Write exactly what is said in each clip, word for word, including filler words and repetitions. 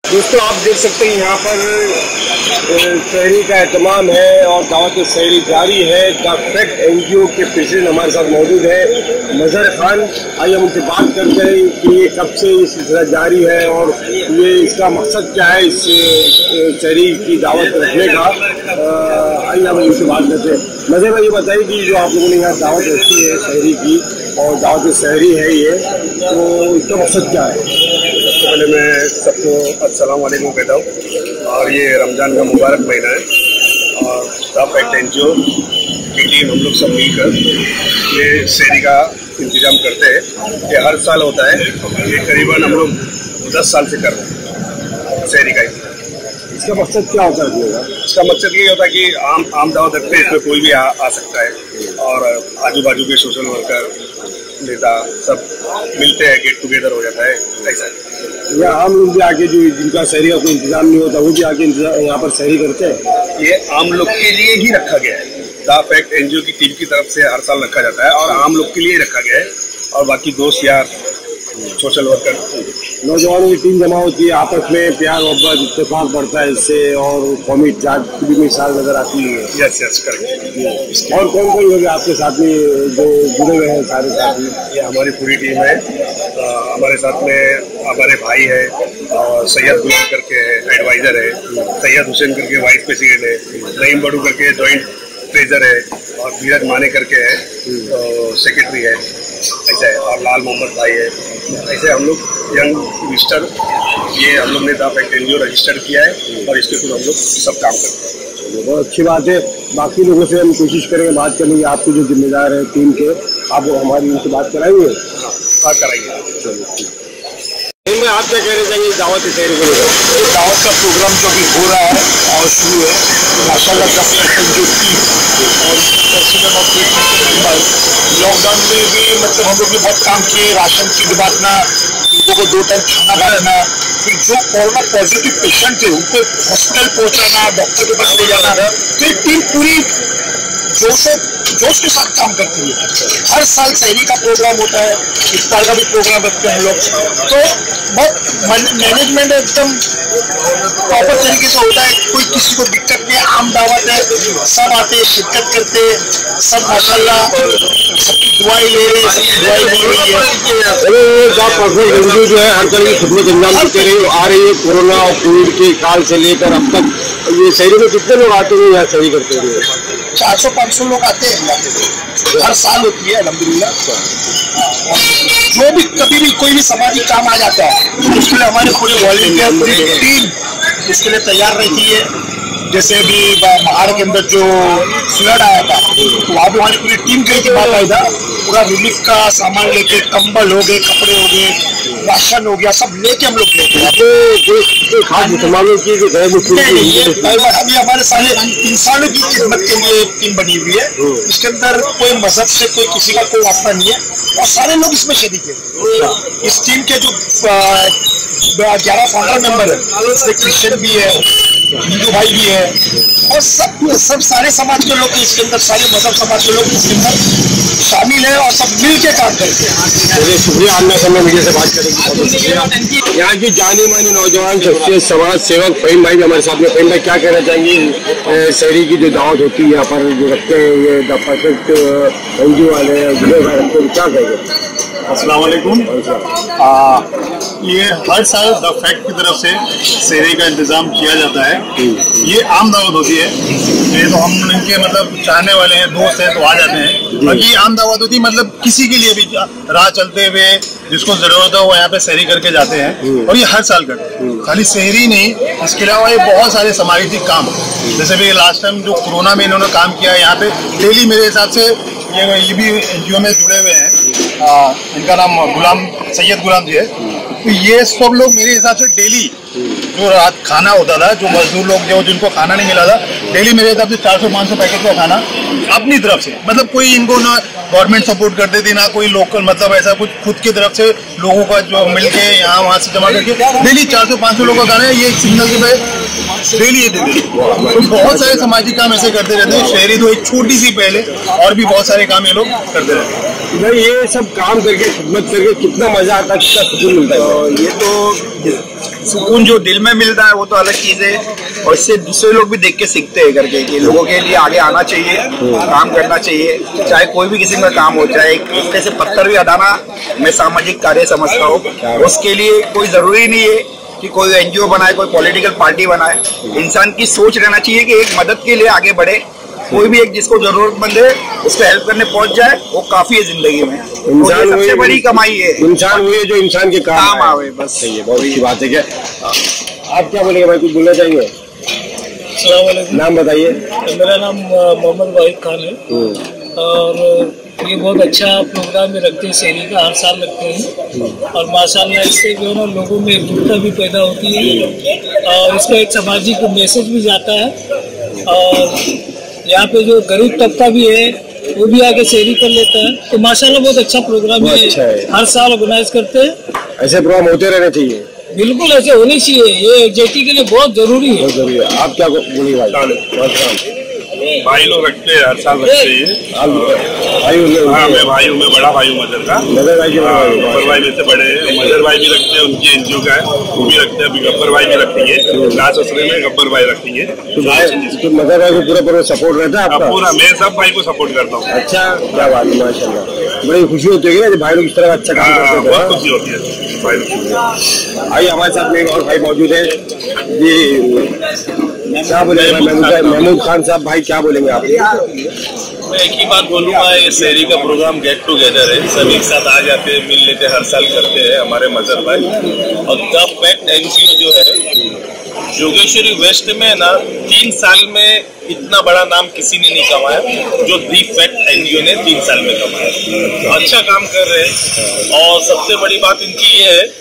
दोस्तों आप देख सकते हैं यहाँ पर शहरी का एहतमाम है और दावत शहरी जारी है। द फैक्ट एनजीओ के प्रेसिडेंट हमारे साथ मौजूद है मजहर खान। आइए हम उनसे बात करते हैं कि ये कब से ये सिलसिला जारी है और ये इसका मकसद क्या है इस शहरी की दावत रखने का। आइए हम उनसे बात करते हैं। मजहर भाई ये बताइए कि जो आप लोगों ने यहाँ दावत रखी है शहरी की और दावत शहरी है ये, तो इसका मकसद क्या है? सबसे पहले मैं सबको अस्सलाम वालेकुम कहता हूँ और ये रमज़ान का मुबारक महीना है और द फैक्ट एनजीओ की टीम हम लोग सब मिलकर ये शहरी का इंतज़ाम करते हैं। ये हर साल होता है, ये करीबन हम लोग दस साल से कर रहे हैं शहरी का। इसका मकसद क्या होता है? इसका मकसद ये होता है कि आम आम दावत रखते हैं, इसमें कोई भी आ, आ सकता है और आजू बाजू के सोशल वर्कर नेता सब मिलते हैं, गेट टुगेदर हो जाता है। ऐसा या आम लोग भी आके जो जिनका शहरी का कोई इंतजाम नहीं होता वो भी आके यहाँ पर शहरी करते हैं। ये आम लोग के लिए ही रखा गया है। द फैक्ट एनजीओ की टीम की तरफ से हर साल रखा जाता है और आम लोग के लिए रखा गया है और बाकी दोस्त यार सोशल वर्कर नौजवानों की टीम जमा होती है, आपस में प्यार मोहब्बत इत्तेफाक बढ़ता है इससे और कौमी जात की भी मिसाल नजर आती है। Yes yes correct. और कौन कौन लोग आपके साथ में जो जुड़े हुए हैं सारे साथी? ये हमारी पूरी टीम है। आ, हमारे साथ में हमारे भाई है और सैयद गुलाम करके है एडवाइजर है, सैयद हुसैन करके वाइस प्रेसिडेंट है, नईम बड़ू करके जॉइंट ट्रेजर है और धीरज माने करके है तो सेक्रेटरी है। ऐसा है और लाल मोहम्मद भाई है। ऐसे हम लोग यंग रजिस्टर ये हम लोग ने द फैक्ट एनजीओ रजिस्टर किया है और इसके थ्रू हम लोग सब काम करते हैं। बहुत अच्छी बात है। बाकी लोगों से हम कोशिश करेंगे बात करने की। आपके जो जिम्मेदार है टीम के, आप हमारी उनसे बात कराएंगे? हाँ कराइए। चलिए मैं आप क्या कहना चाहेंगे दावत शहरी को? दावत का प्रोग्राम जो भी हो रहा है और शुरू है माशाल्लाह द फैक्ट एनजीओ टीम और प्रेसिडेंट ऑफ मेंबर लॉकडाउन में भी मतलब हम लोग ने बहुत काम किए। राशन की बांटना, लोगों को दो टाइम खाना खिलाना, फिर जो कोरोना पॉजिटिव पेशेंट थे उनको हॉस्पिटल पहुंचाना, डॉक्टर के पास ले जाना, तो टीम पूरी जोश जोश के साथ काम करती है। हर साल शहरी का प्रोग्राम होता है, इफ्तार का भी प्रोग्राम रखते हैं हम लोग। तो बहुत मैनेजमेंट एकदम प्रॉपर तरीके से होता है, कोई किसी को दिक्कत नहीं। आम दावत है, सब आते शिरकत करते, सब माशाल्लाह सबकी दुआई ले रहे, सबकी दुआई मिल रही है। जो है हर तरह की खिदमत अंजाम देते रही आ रही है कोरोना और कोविड के काल से लेकर अब तक। ये शहरी में कितने लोग आते हैं यहाँ शहरी करते हुए? चार सौ पाँच सौ लोग आते हैं यहाँ पे, हर साल होती है अल्हम्दुलिल्लाह। जो भी कभी भी कोई भी सामाजिक काम आ जाता है तो उसके लिए हमारे पूरे वॉलंटियर पूरी टीम उसके लिए तैयार रहती है। जैसे अभी पहाड़ के अंदर जो फ्लड आया था तो वहाँ पे हमारी पूरी टीम गई थी बाकायदा, पूरा रिलीफ का सामान लेके, कंबल हो गए, कपड़े हो गए, राशन हो गया, सब लेके हम लोग गए थे। खास मुसलमानों की जो अभी हमारे सारे इंसानों की खिदमत के लिए टीम बनी हुई है। इसके अंदर कोई मजहब से कोई किसी का कोई वास्ता नहीं है और सारे लोग इसमें शरीक है। इस टीम के जो ग्यारह फाउंडर मेंबर है इसमें क्रिश्चियन भी है, हिंदू भाई भी है और सब सब सारे समाज के लोग इसके अंदर, सारे मजहब समाज के लोग इसके अंदर शामिल है और सब मिल के काम करते हैं। शुक्रिया आना समय मीडिया से बात करेंगे। यहाँ की जानी मानी नौजवान शख्सियत समाज सेवक फहीम भाई भी हमारे साथ में। फहीम भाई क्या कहना चाहेंगे शहरी की जो दावत होती है यहाँ पर जो रखते हैं ये द फैक्ट एनजीओ वाले जुड़े हुए रखते हैं, क्या कहेंगे? अस्सलाम वालेकुम। ये हर साल द फैक्ट की तरफ से शहरी का इंतजाम किया जाता है। ये आम दावत होती है, ये तो हम इनके मतलब चाहने वाले हैं, दोस्त हैं तो आ जाते हैं। बाकी आम दावत होती है मतलब किसी के लिए भी राह चलते हुए जिसको जरूरत हो वो यहाँ पे शहरी करके जाते हैं और ये हर साल करते हैं। खाली शहरी नहीं, इसके अलावा ये बहुत सारे सामाजिक काम, जैसे भी लास्ट टाइम जो कोरोना में इन्होंने काम किया यहाँ पे डेली मेरे हिसाब से ये ये भी एनजीओ में जुड़े हुए हैं। आ, इनका नाम गुलाम सैयद गुलाम जी है। तो ये सब लोग मेरे हिसाब से डेली जो रात खाना होता था, जो मजदूर लोग जो जिनको खाना नहीं मिला था, डेली मेरे हिसाब से चार सौ पाँच सौ पैकेट का खाना अपनी तरफ से, मतलब कोई इनको ना गवर्नमेंट सपोर्ट करती थी ना कोई लोकल, मतलब ऐसा कुछ खुद की तरफ से लोगों का जो मिलके यहाँ वहाँ से जमा करके डेली चार सौ पाँच सौ लोगों का खाना है। ये एक सिग्नल के पे डेली ये देते तो बहुत सारे सामाजिक काम ऐसे करते रहते हैं। शहरी तो एक छोटी सी पहले और भी बहुत सारे काम ये लोग करते रहते हैं। भाई ये सब काम करके खिदमत करके कितना मजा आता है, कितना सुकून मिलता है? ये तो सुकून जो दिल में मिलता है वो तो अलग चीज है, और इससे दूसरे लोग भी देख के सीखते हैं करके कि लोगों के लिए आगे आना चाहिए, काम करना चाहिए, चाहे कोई भी किसी का काम हो, चाहे एक दूसरे से पत्थर भी हटाना मैं सामाजिक कार्य समझता हूँ। उसके लिए कोई जरूरी नहीं है कि कोई एनजीओ बनाए, कोई पॉलिटिकल पार्टी बनाए। इंसान की सोच रहना चाहिए कि एक मदद के लिए आगे बढ़े, कोई भी एक जिसको जरूरतमंद है उसको हेल्प करने पहुंच जाए, वो काफी है जिंदगी में। इंसान सबसे बड़ी कमाई है, इंसान हुए जो इंसान के काम, काम आवे, बस सही है, बहुत अच्छी बात है। क्या आप क्या बोलेंगे भाई, कुछ बोलना चाहेंगे? अस्सलाम वालेकुम। नाम बताइए। मेरा नाम मोहम्मद वाहिद खान है और ये बहुत अच्छा प्रोग्राम में रखते हैं, शहरी का हर साल रखते हैं और माशाल्लाह इससे जो है ना लोगों में एकजुटता भी पैदा होती है और इसका एक सामाजिक मैसेज भी जाता है। और यहाँ पे जो गरीब तबका भी है वो भी आगे शहरी कर लेता है, तो माशाल्लाह बहुत अच्छा प्रोग्राम है, अच्छा है। हर साल ऑर्गेनाइज करते हैं, ऐसे प्रोग्राम होते रहने चाहिए। बिल्कुल ऐसे होने चाहिए, ये एकजुटता के लिए बहुत जरूरी है। बहुत जरूरी है। आप क्या बोलिए भाई? भाई लोग रखते हैं, हर साल रखते हैं। भाई हाँ, मैं भाई हूँ, मैं बड़ा भाई हूँ मजर का। मजर भाई गब्बर भाई में से बड़े हैं, मजर भाई भी रखते हैं, उनकी एनजीओ का है, वो भी रखते हैं। अभी गब्बर भाई भी रखेंगे, लास्ट असरे में गब्बर भाई रखेंगे। तो मजर भाई को पूरा पूरा सपोर्ट रहता है आपका? पूरा, मैं सब भाई को सपोर्ट करता हूँ। अच्छा, क्या बात है, माशाल्लाह। बड़ी खुशी होती है ना भाई लोग इस तरह अच्छा काम करते हैं। बहुत खुशी होती है भाई लोग। आइए, हमारे साथ में एक और भाई मौजूद है जी, क्या बोलेंगे? महमूद खान साहब, भाई क्या बोलेंगे आप? मैं एक ही बात बोलूँगा, ये शहरी का प्रोग्राम गेट टुगेदर है, सभी एक साथ आ जाते हैं, मिल लेते हैं, हर साल करते हैं हमारे मजर भाई। और द फैक्ट एनजीओ जो है जोगेश्वरी वेस्ट में ना तीन साल में इतना बड़ा नाम किसी ने नहीं कमाया जो दी फैक्ट एनजीओ ने तीन साल में कमाया। अच्छा काम कर रहे हैं और सबसे बड़ी बात इनकी ये है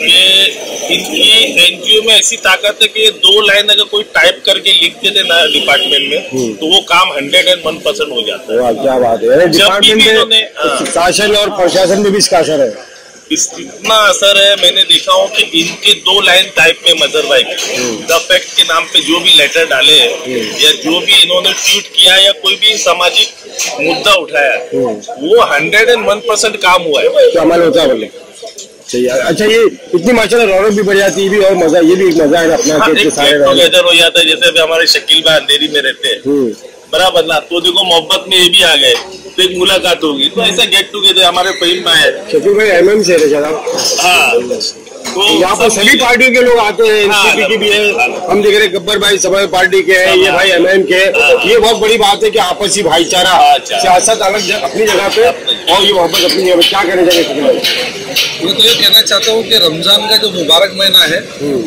कि इनकी एनजीओ में ऐसी ताकत है कि दो लाइन अगर कोई टाइप करके लिख देते ना डिपार्टमेंट में तो वो काम हंड्रेड एंड वन परसेंट हो जाता है। क्या बात है, डिपार्टमेंट में शासन और प्रशासन में भी इसका असर है, इतना असर है। मैंने देखा हूँ कि इनके दो लाइन टाइप में मजर भाई द फैक्ट के नाम पे जो भी लेटर डाले हैं या जो भी इन्होंने ट्वीट किया या कोई भी सामाजिक मुद्दा उठाया वो हंड्रेड एंड वन परसेंट काम हुआ है, तो अमल होता है बोले। अच्छा, ये इतनी माशाल्लाह रौनक भी बढ़ जाती है भी और मजा, ये भी एक मजा है अपना। हाँ, एक सारे टुगेदर हो जाता है, जैसे भी हमारे शकील भाई अंधेरी में रहते हैं बराबर ना, तो देखो मोहब्बत में ये भी आ गए तो एक मुलाकात होगी, तो ऐसा गेट टुगेदर हमारे फहीम में है। शकील भाई एमएम से है हाँ, तो यहाँ पर सभी पार्टियों के लोग आते हैं, एनसीपी की भी है, हम देख रहे हैं गब्बर भाई समाज पार्टी के हैं, ये भाई एमएम के हैं। ये बहुत बड़ी बात है कि आपसी भाईचारा, सियासत अलग अपनी जगह पे और ये मोहब्बत अपनी जगह पे। क्या कहना चाहिए? मैं तो ये कहना चाहता हूँ कि रमजान का जो मुबारक महीना है,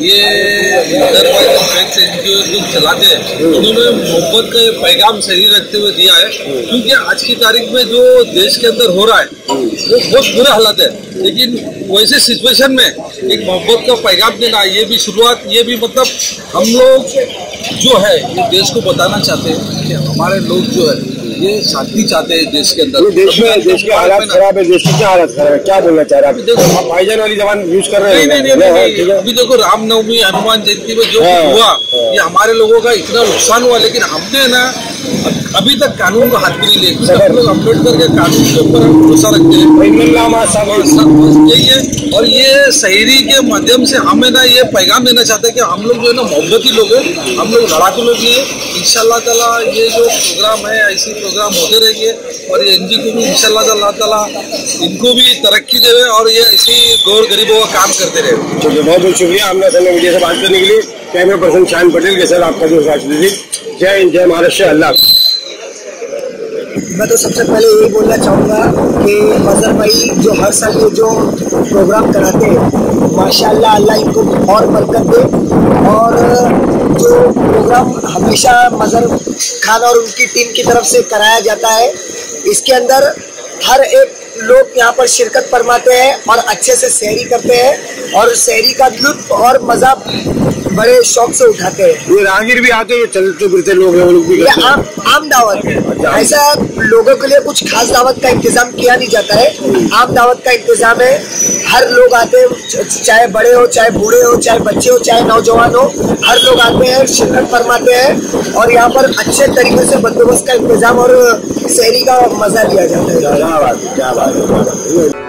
ये मदर भाई जो एनजीओ जो चलाते हैं उन्होंने मोहब्बत का पैगाम सही रखते हुए दिया है, क्योंकि आज की तारीख में जो देश के अंदर हो रहा है वो बहुत बुरा हालत है, लेकिन वैसे सिचुएशन में एक मोहब्बत का पैगाम देना, ये भी शुरुआत, ये भी मतलब हम लोग जो है ये देश को बताना चाहते हैं कि हमारे लोग जो है ये शांति चाहते हैं देश के अंदर। देश में देश के हालात खराब है, देश की क्या हालत खराब है, क्या बोलना चाह रहे हैं? देखो आप भाईजान वाली जबान यूज कर रहे हैं। नहीं नहीं नहीं, अभी देखो रामनवमी हनुमान जयंती में जो हुआ ये हमारे लोगों का इतना नुकसान हुआ, लेकिन हमने ना अभी तक कानून को हाथ भी नहीं लिया। हम लोग अम्बेडकर के कानून के ऊपर हम भरोसा रखते हैं, यही है। और ये शहरी के माध्यम से हमें ना ये पैगाम देना चाहते हैं कि हम लोग जो है ना मोहब्बती लोग हैं, हम लोग लड़ाकू लोग नहीं है। इंशाल्लाह ताला ये जो प्रोग्राम है ऐसे प्रोग्राम होते रहेंगे और ये एनजी को भी इंशाल्लाह ताला इनको भी तरक्की देवे और ये ऐसी गौर गरीबों का काम करते रहे। बहुत बहुत शुक्रिया हमने सर मीडिया से बात करने के लिए। कैमरा पर्सन शान पटेल के सर आपका जो जय हिंद, जय महाराष्ट्र, अल्लाह। मैं तो सबसे पहले यही बोलना चाहूँगा कि मजर भाई जो हर साल ये जो प्रोग्राम कराते हैं माशाल्लाह अल्लाह इनको और बरकत दे, और जो प्रोग्राम हमेशा मजर खान और उनकी टीम की तरफ से कराया जाता है इसके अंदर हर एक लोग यहाँ पर शिरकत फरमाते हैं और अच्छे से सहरी करते हैं और सहरी का लुत्फ और मज़ा बड़े शौक से उठाते हैं। ये राहगीर भी आते हैं, चलते फिरते लोग हैं, वो लोग भी ये आम आम दावत है, ऐसा लोगों के लिए कुछ खास दावत का इंतजाम किया नहीं जाता है, आम दावत का इंतजाम है। हर लोग आते हैं, चाहे बड़े हो, चाहे बूढ़े हो, चाहे बच्चे हो, चाहे नौजवान हो, हर लोग आते हैं, शिरकत फरमाते हैं और यहाँ पर अच्छे तरीके से बंदोबस्त का इंतजाम और सहरी का मजा लिया जाता है। क्या बात है, क्या बात है।